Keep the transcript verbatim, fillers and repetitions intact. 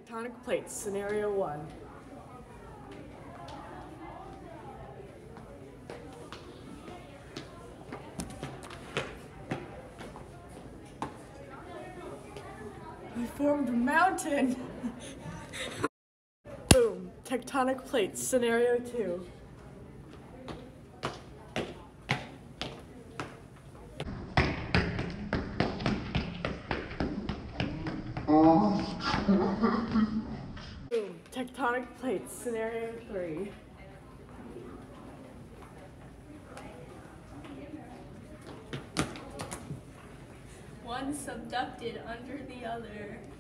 Tectonic plates, scenario one. We formed a mountain. Boom, tectonic plates, scenario two. Boom, tectonic plates, scenario three. One subducted under the other.